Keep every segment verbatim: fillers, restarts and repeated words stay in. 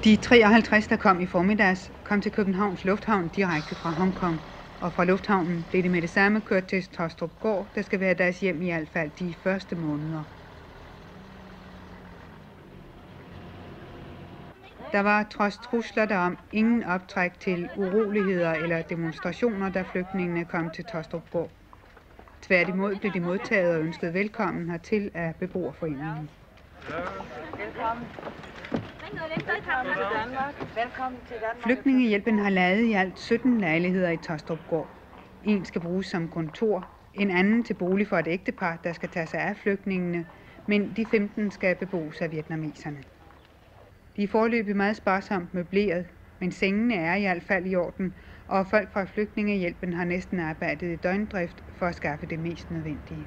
De treoghalvtreds, der kom i formiddags, kom til Københavns Lufthavn direkte fra Hongkong, og fra lufthavnen blev de med det samme kørt til Taastrupgaard, der skal være deres hjem i hvert fald de første måneder. Der var trods trusler derom ingen optræk til uroligheder eller demonstrationer, da flygtningene kom til Taastrupgaard. Tværtimod blev de modtaget og ønsket velkommen hertil af beboerforeningen. Velkommen. Velkommen til Danmark. Velkommen til Danmark. Flygtningehjælpen har lavet i alt sytten lejligheder i Taastrupgaard. En skal bruges som kontor, en anden til bolig for et ægtepar, der skal tage sig af flygtningene, men de femten skal beboes af vietnameserne. De er foreløbig meget sparsomt møbleret, men sengene er i hvert fald i orden, og folk fra flygtningehjælpen har næsten arbejdet i døgndrift for at skaffe det mest nødvendige.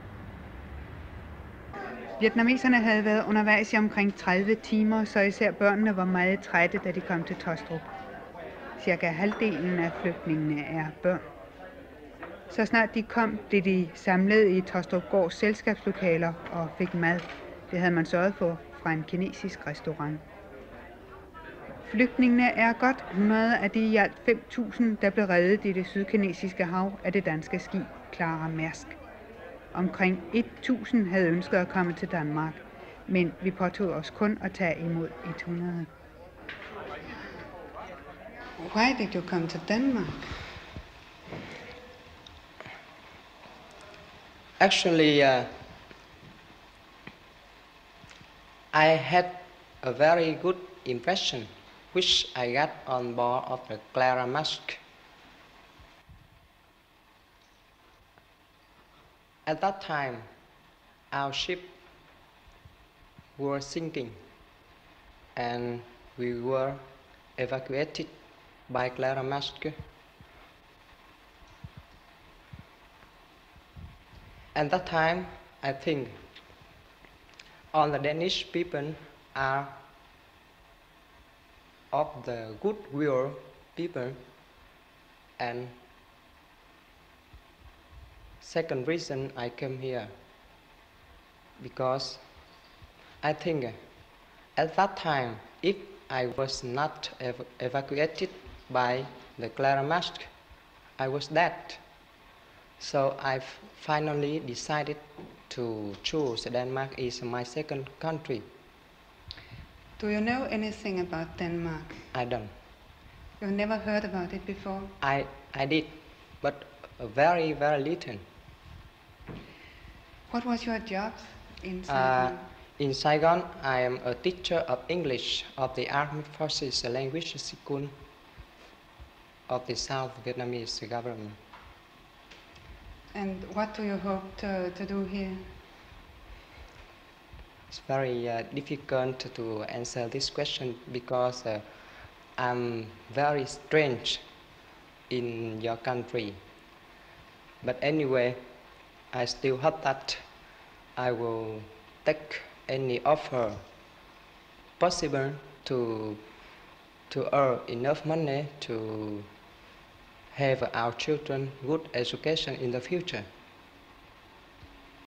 Vietnameserne havde været undervejs i omkring tredive timer, så især børnene var meget trætte, da de kom til Taastrup. Cirka halvdelen af flygtningene er børn. Så snart de kom, blev de samlet i Taastrupgaards selskabslokaler og fik mad. Det havde man sørget for fra en kinesisk restaurant. Flygtningene er godt hundrede af de i alt fem tusind, der blev reddet i det sydkinesiske hav af det danske skib Clara Mærsk. Omkring tusind havde ønsket at komme til Danmark, men vi påtog os kun at tage imod hundrede. Why did you come to Denmark? Actually, uh, I had a very good impression which I got on board of the Clara Mærsk. At that time, our ship was sinking and we were evacuated by Clara Mærsk. At that time, I think all the Danish people are of the goodwill people, and second reason I came here because I think at that time if I was not ev evacuated by the Clara Mærsk, I was dead. So I've finally decided to choose Denmark as my second country. Do you know anything about Denmark? I don't. You've never heard about it before? I, I did, but very, very little. What was your job in Uh, Saigon? in Saigon, I am a teacher of English of the Armed Forces Language School of the South Vietnamese government. And what do you hope to, to do here? It's very uh, difficult to answer this question because uh, I'm very strange in your country. But anyway, I still hope that I will take any offer possible to to earn enough money to have our children good education in the future.